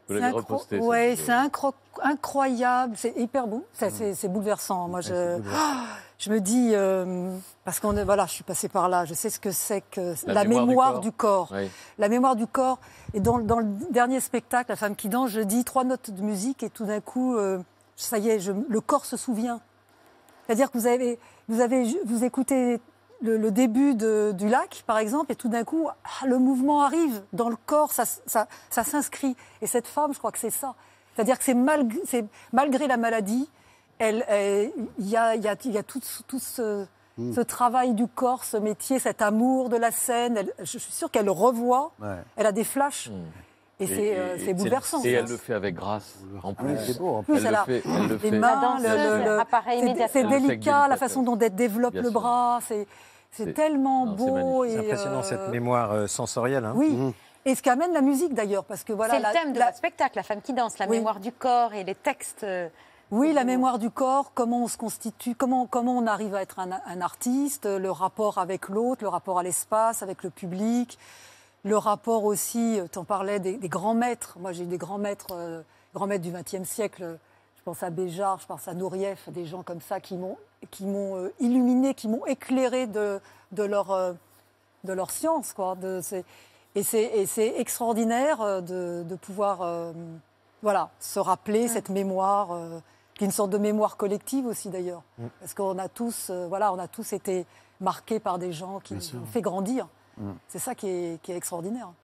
Vous l'avez reposté. Oui, c'est incroyable, c'est hyper beau, c'est bouleversant. Moi, je me dis, parce que voilà, je suis passée par là, je sais ce que c'est que la mémoire du corps. Oui. La mémoire du corps. Et dans le dernier spectacle, La femme qui danse, je dis 3 notes de musique et tout d'un coup, ça y est, le corps se souvient. C'est-à-dire que vous écoutez le début du lac, par exemple, et tout d'un coup, le mouvement arrive dans le corps, ça s'inscrit. Et cette femme, je crois que c'est ça. C'est-à-dire que c'est malgré la maladie, il y a tout ce travail du corps, ce métier, cet amour de la scène. Je suis sûre qu'elle le revoit, elle a des flashs. Et c'est bouleversant. Et elle le fait avec grâce, en plus. C'est beau, en plus. Elle le fait. Les mains, c'est délicat, la façon dont elle développe le bras, c'est tellement beau. C'est impressionnant, cette mémoire sensorielle. Hein. Oui. Et ce qu'amène la musique, d'ailleurs. Parce que voilà, c'est le thème de votre spectacle, La femme qui danse, la mémoire du corps et les textes. Oui, la mémoire du corps, comment on se constitue, comment on arrive à être un artiste, le rapport avec l'autre, le rapport à l'espace, avec le public. Le rapport aussi, tu en parlais, des grands maîtres. Moi, j'ai eu des grands maîtres du XXe siècle. Je pense à Béjart, je pense à Nourieff, des gens comme ça qui m'ont illuminé, qui m'ont éclairé de leur science, quoi. Et c'est extraordinaire de pouvoir se rappeler cette mémoire, qui est une sorte de mémoire collective aussi, d'ailleurs. Parce qu'on a tous, on a tous été marqués par des gens qui nous ont fait grandir. C'est ça qui est extraordinaire.